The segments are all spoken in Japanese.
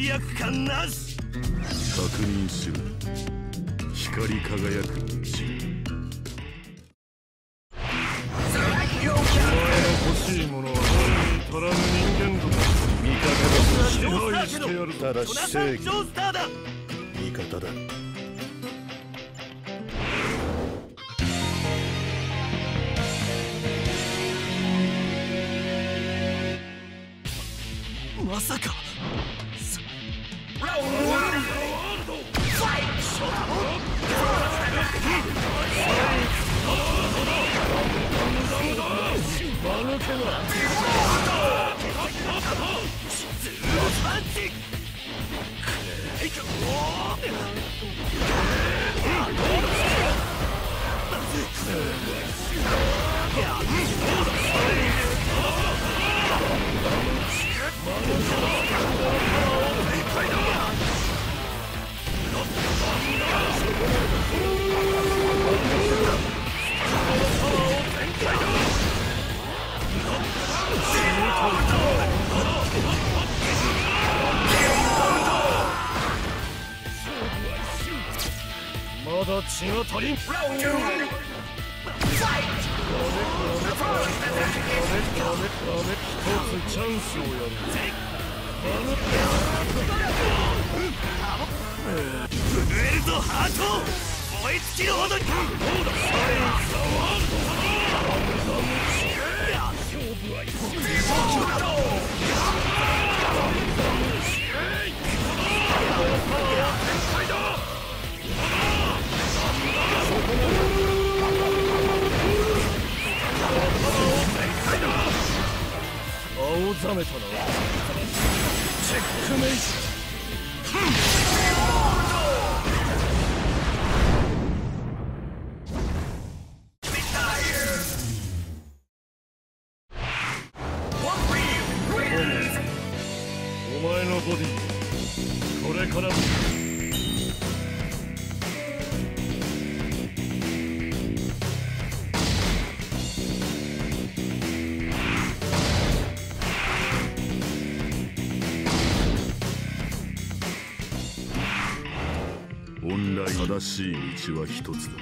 罪悪感なし。 確認しろ。光り輝く血。欲しいものは足らぬ人間だ。味方だ。支配してやる。ただ正義。味方だ。 まさか。まだ血が足りん。一つチャンスをやる。震えるぞハート。燃え尽きるほどに。青ざめたな。チェックメイト。お前のボディ、これからも。 本来正しい道は一つだ。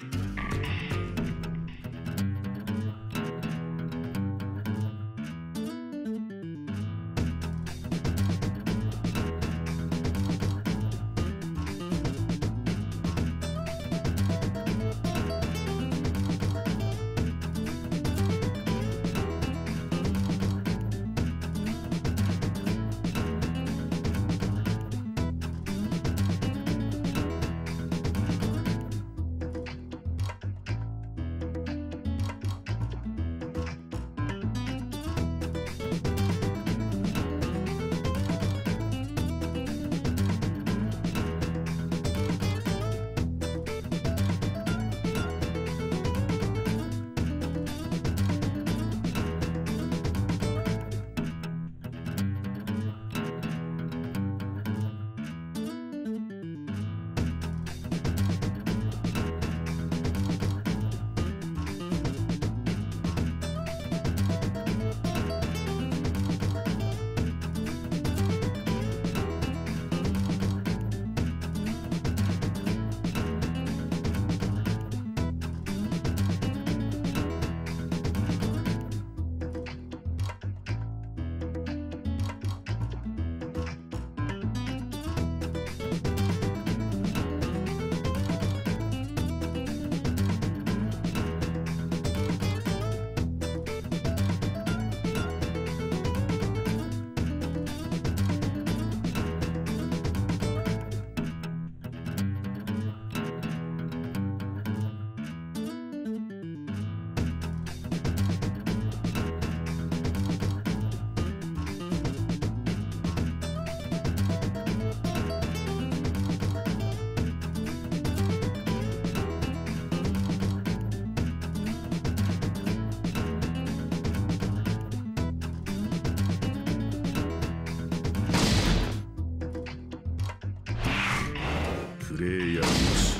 プレイヤーなし。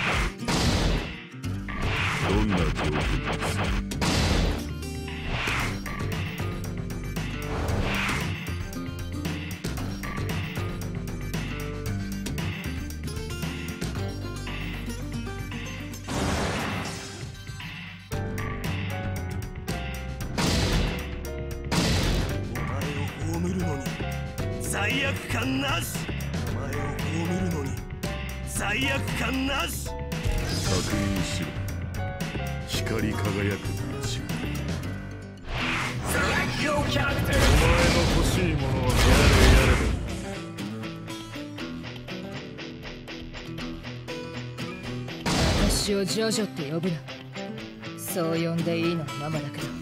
どんな条件です？ 罪悪感なし。お前を葬るのに罪悪感なし。 確認しろ。光り輝く道。 お前の欲しいものはやれやれだ。 私をジョジョって呼ぶな。そう呼んでいいのはママだけど。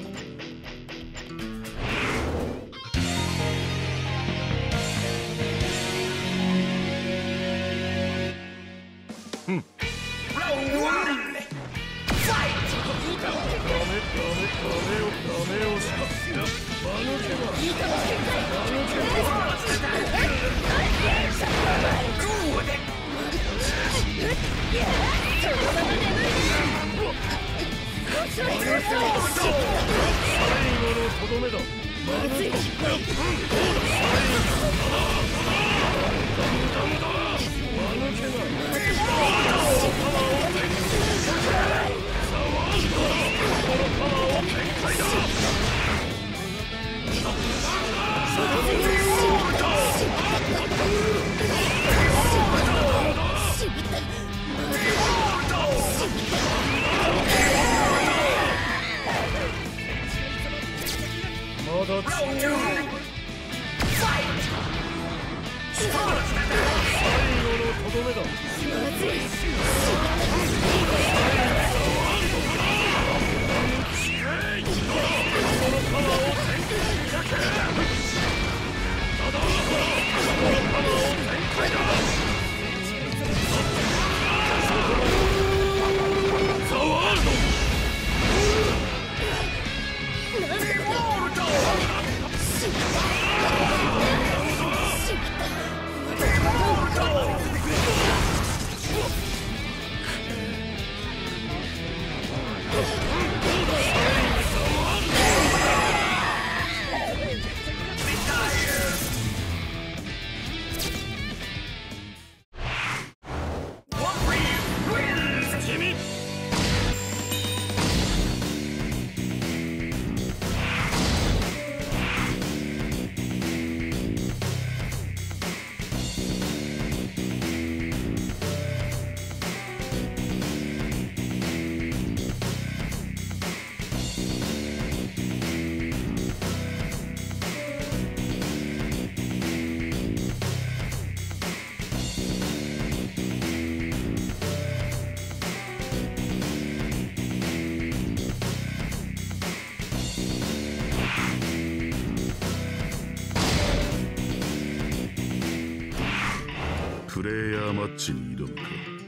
プレイヤーマッチに挑むか。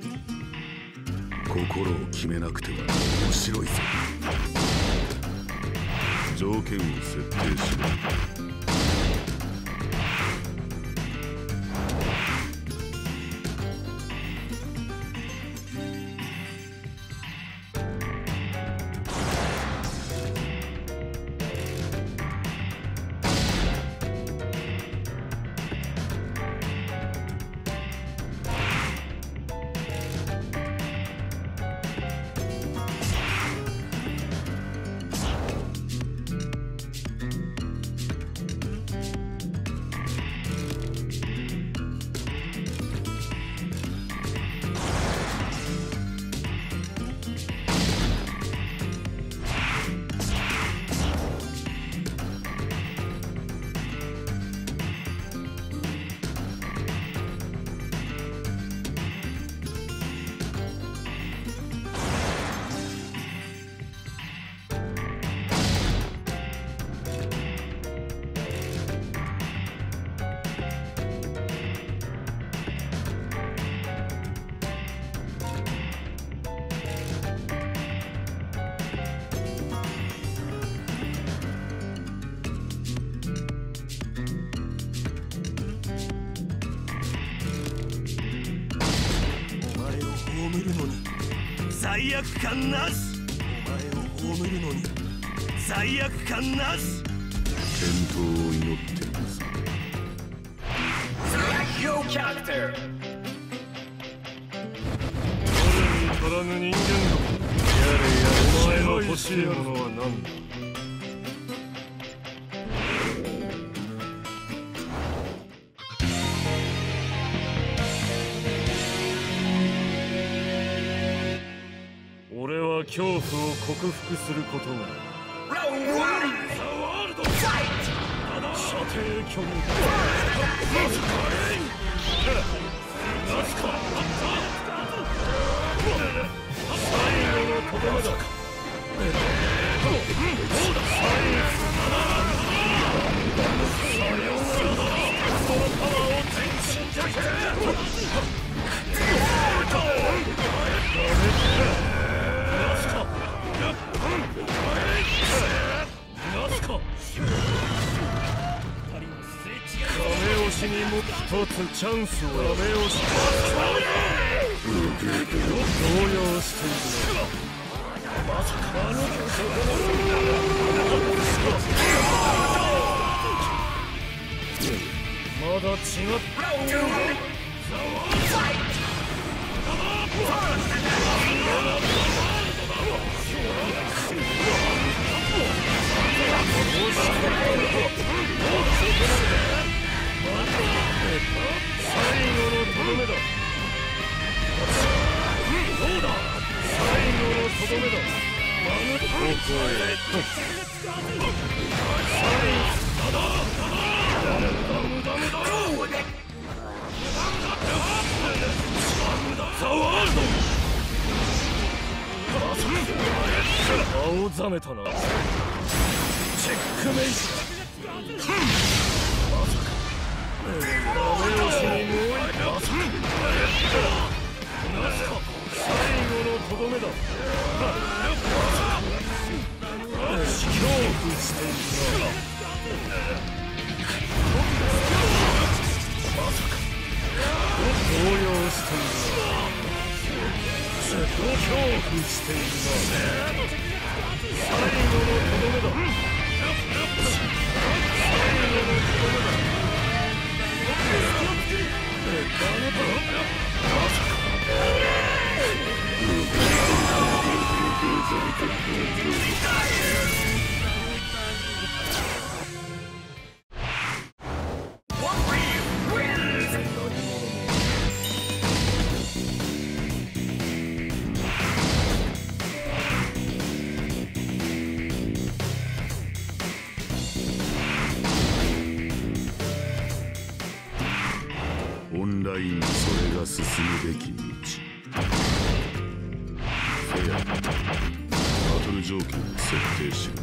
心を決めなくては面白いぞ。条件を設定しろ。 罪悪感なし。お前を葬るのに罪悪感なし。 健闘を祈っています。 我に足らぬ人間ども。やれやれ、お前の欲しいものは何だ。 恐怖を克服することが射程距離最後のとどめだ。亀押しにも一つチャンスを亀押し動揺している。まさかまだ違った最後のとどめだ。どうだ最後のとどめだ。青ざめたな。チェックメイト。まさかダメ押しにもう一発。最後のとどめだ。恐怖しているな。まさか動揺しているな。恐怖しているな。最後のとどめだ。最後のとどめだ。まさかオンラインそれが進むべき道。フェアバトル条件を設定しろ。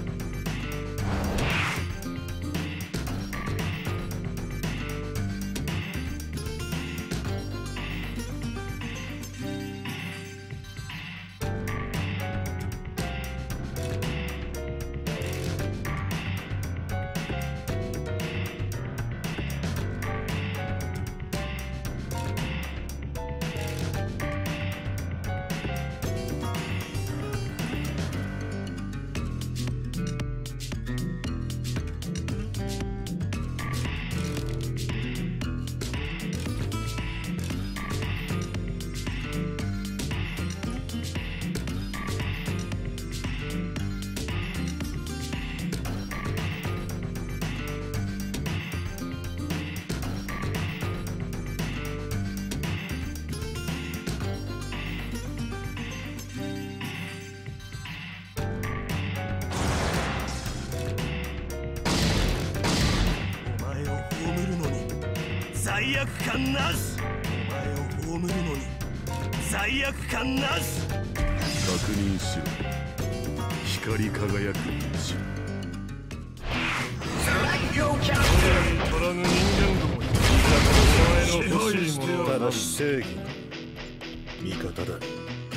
罪悪感なし。お前を葬るのに罪悪感なし。 確認しろ。光り輝く道。 トラグ人間どもにお前の欲しいものはただし正義の味方だ。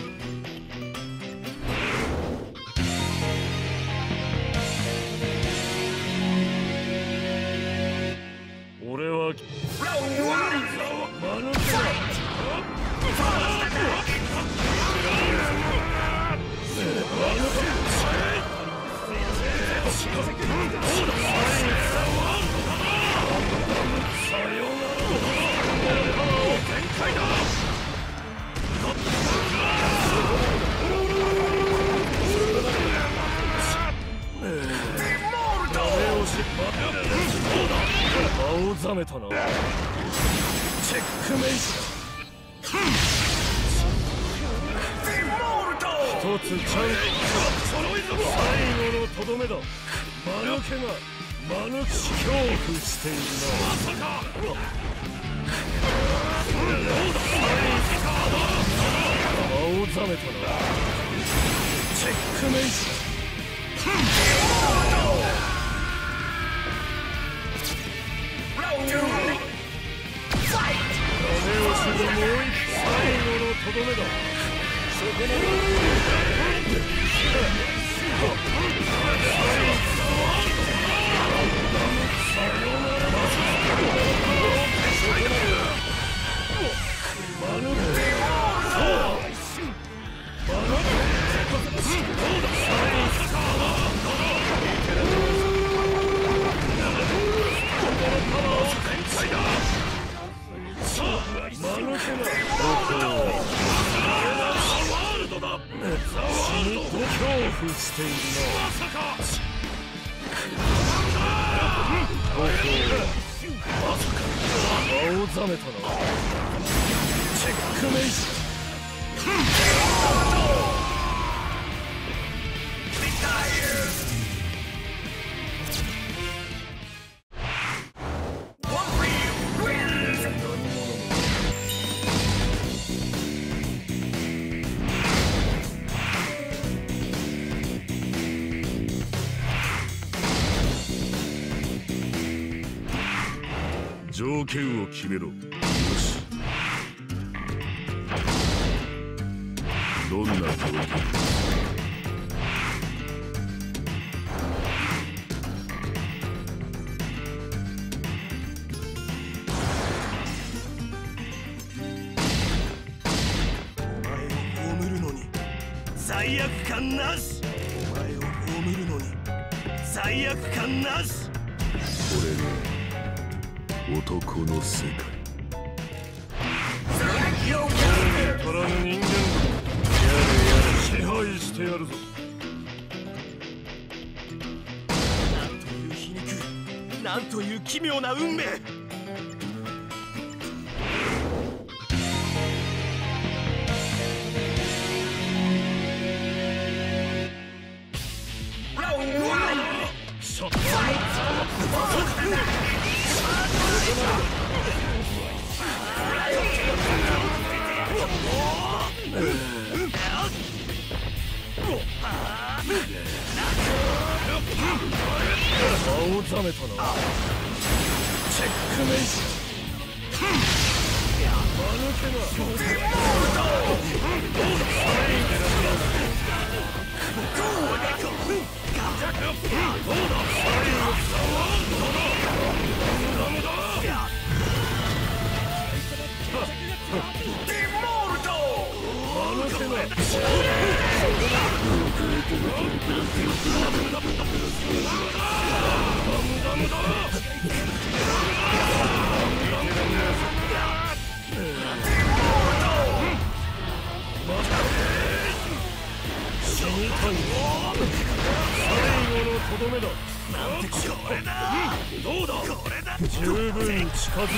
俺は青ざめたな。チェックメイト。一一つチャンス。最後のとどめだ。間抜けが間抜き恐怖しているな。まさか青ざめたな。チェックメイト。最後のとどめだ。そこまで。しているな。まさか青ざめたな。チェックメイト。条件を決めろ。よし。どんな条件？ お前を葬るのに罪悪感なし。お前を葬るのに罪悪感なし。 これが男の世界。 からぬ人間だ。やれやれ支配してやるぞ。 なんという皮肉、なんという奇妙な運命。 青ざめたな。チェックメイト。間抜けな。どうだ。十分近づく。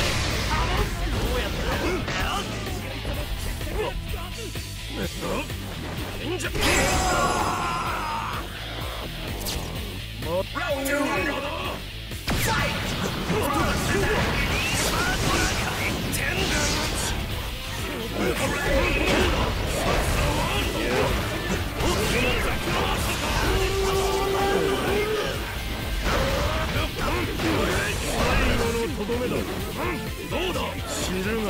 どうだ。知るがいい。どうだ。最後の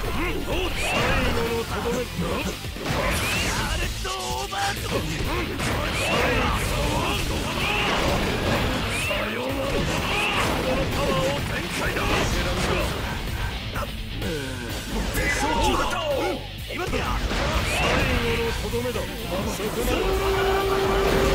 とどめ。 アレットオーバード。 さよなら。このパワーを展開だ。 今だ。 最後のとどめだ。そこまで。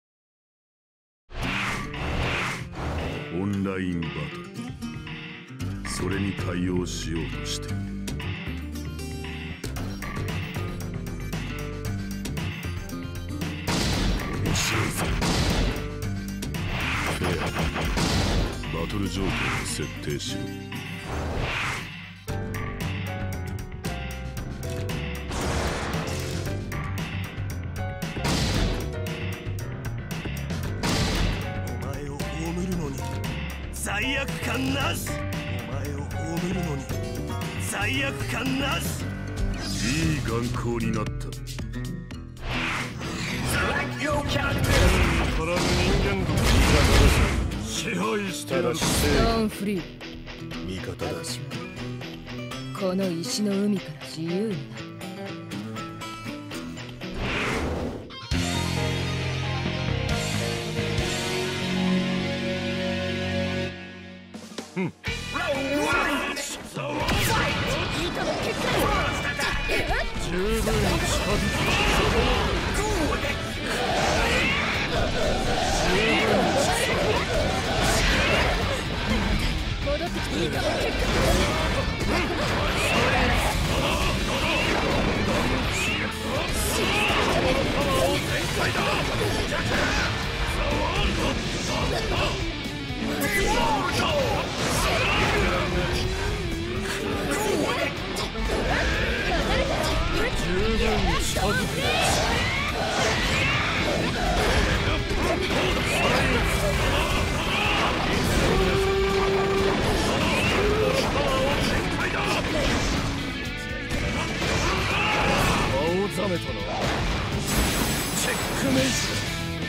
オンラインバトル。 それに対応しようとしている。フェア、バトル条件を設定しろ。 お前を葬るのに罪悪感なし。お前を葬るのに罪悪感なし。 いい眼光になった。 からぬ人間ども支配してやる。 ストーンフリー。 味方だ。 私はこの石の海から自由になる。 十分近づ戻ってきていいかも。 十分近づく。青ざめたな。チェックメイト。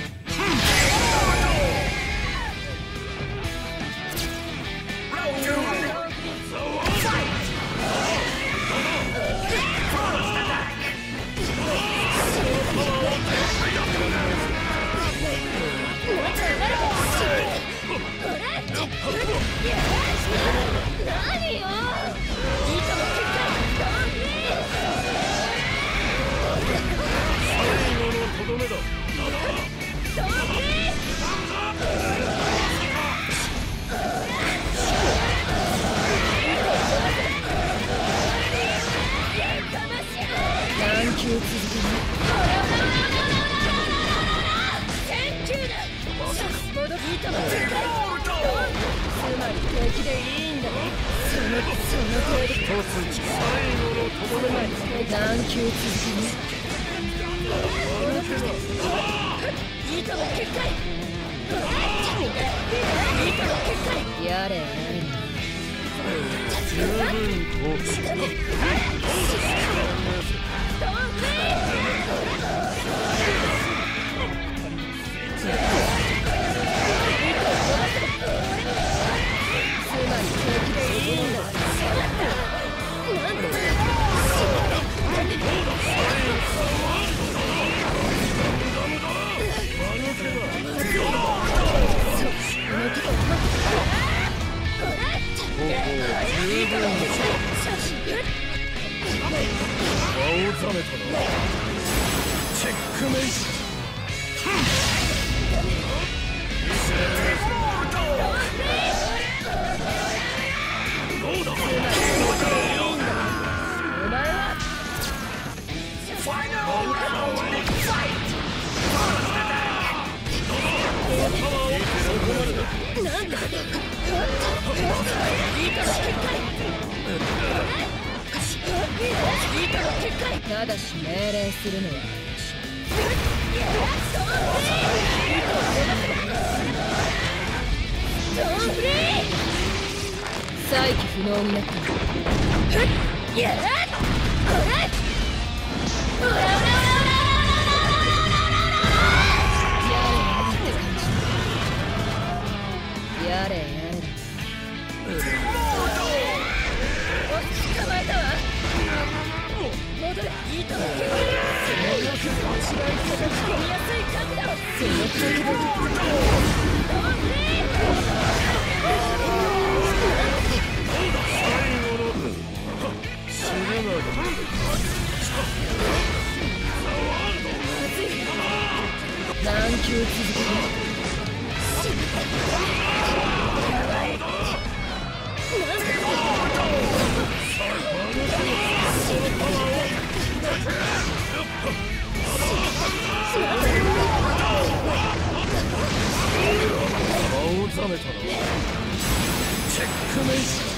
やれやれ。 十分こ青ざめたな。チェックメイト。どうだ。 お前はなんだ。ただし命令するのは再起不能になった。やれやれ。捕まえたわ。戻れ。いいとも。何球続ける。なん青ざめたな。チェックメイト。